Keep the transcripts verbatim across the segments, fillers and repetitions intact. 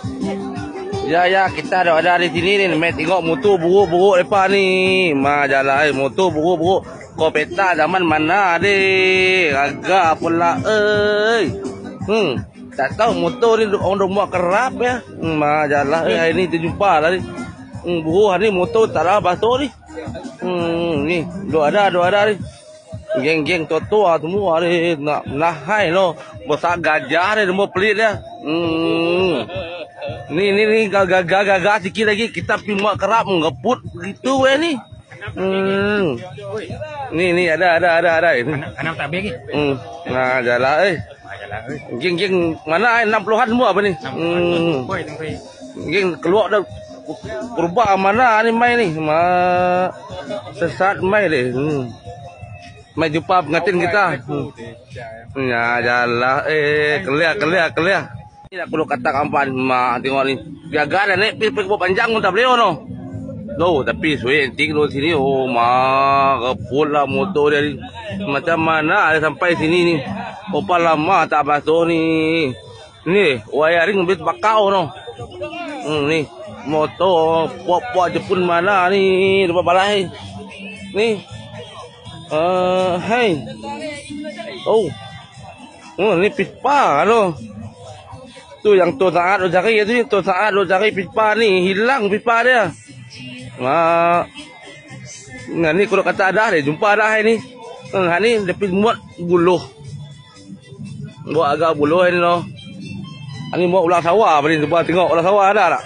Ya ya kita ada ada di sini nih. Met tengok motor buruk-buruk depan ni. Ma jalan eh motor buruk-buruk. Kau peta zaman mana deh? Agak pula eh. Hmm. Tak tahu motor ni orang dah buat kerap ya. Hmm, ma jalan eh hari ni terjumpa lah ni. Hmm, buruk hari ni motor tak ada basuh ni. Hmm ni, dua ada dua ada ni. Geng-geng tua-tua semua ni nak nahai lo. Besar gajah ni semua pelit dia. Hmm. Ni ni ni gagah-gagah sikit lagi kita pergi muat kerap ngeput begitu weh ni. Hmm. Ni ni ada ada ada ada. Enam tak bagi. Hmm. Nah, jalan eh. Geng-geng mana eh enam puluhan semua apa ni? Hmm. Geng keluar dah kurba mana ni mai ni? Ma sesat mai deh. Hmm. Mai jumpa pengantin kita. Hmm. Ya jalan eh kelia kelia kelia. Tidak perlu kata kampan, mak tengok ni. Jaga dah naik pergi pergi panjang pun tak boleh no. No, tapi suai entik lo sini. Oh, mak kepul lah motor dia ni. Macam mana ada sampai sini ni? Opal lama tak basuh ni. Ni, wiring habis bakau no. Hmm, ni motor pok-pok Jepun mana ni? Depan balai. Ni. Uh, hai. Oh. Oh, ni pipa lo. Tu yang tu saat lo cari tu, tu saat lo cari pipa ni hilang pipa dia. Mak, nah ni kalau kata ada deh, jumpa dah ni. Nah ni lebih muat buluh, buat agak buluh ni lo. Ini muat ulang sawah, beri jumpa tengok ulang sawah ada tak?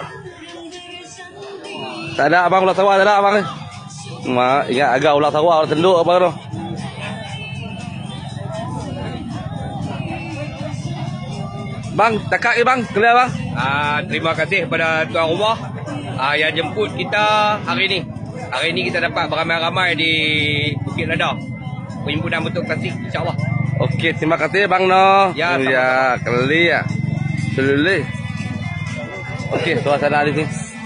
Tak ada abang ulang sawah, tak ada abang. Mak ingat agak ulang sawah, ulang tenduk abang tu. Bang, takak ke bang? Clear bang? Ah, terima kasih kepada tuan rumah ah, yang jemput kita hari ni. Hari ni kita dapat beramai-ramai di Bukit Ladang. Perhimpunan Betuk Tasik, insya-Allah. Okey, terima kasih bang no. Ya, ya, clear. Selulih. Okey, suasana di sini.